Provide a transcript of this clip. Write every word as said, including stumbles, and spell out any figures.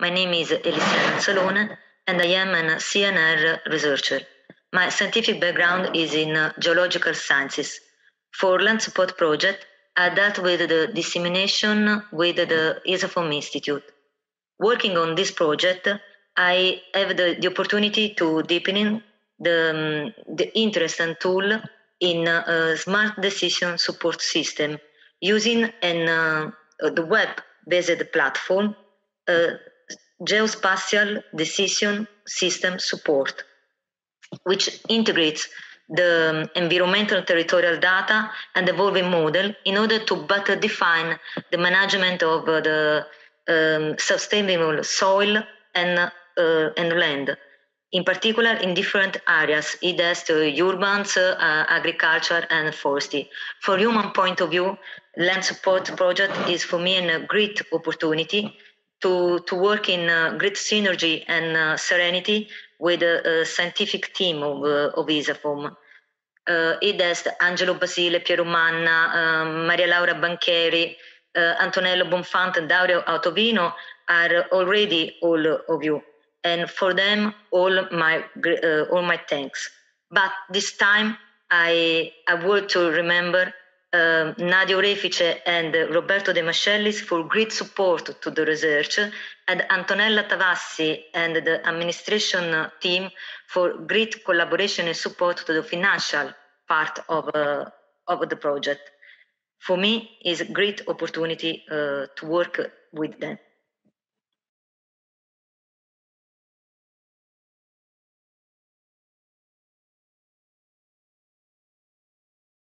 My name is Elisiana Salone, and I am a C N R researcher. My scientific background is in uh, geological sciences. For Land Support Project, I dealt with the dissemination with the ISAFOM Institute. Working on this project, I have the, the opportunity to deepen the, um, the interest and tool in uh, a smart decision support system using an, uh, the web-based platform, uh, geospatial decision system support, which integrates the environmental territorial data and evolving model in order to better define the management of uh, the um, sustainable soil and, uh, and land, in particular in different areas, either to urbans, uh, agriculture and forestry. For human point of view, Land Support Project is for me a great opportunity to, to work in uh, great synergy and uh, serenity with a, a scientific team of, uh, of ISAFOM. Uh, it has Angelo Basile, Piero Manna, um, Maria Laura Banchieri, uh, Antonello Bonfante, and Dario Autovino are already all of you. And for them, all my, uh, all my thanks. But this time, I, I want to remember uh, Nadia Orefice and uh, Roberto De Mascellis for great support to the research, and Antonella Tavassi and the administration team for great collaboration and support to the financial part of, uh, of the project. For me, it's a great opportunity uh, to work with them.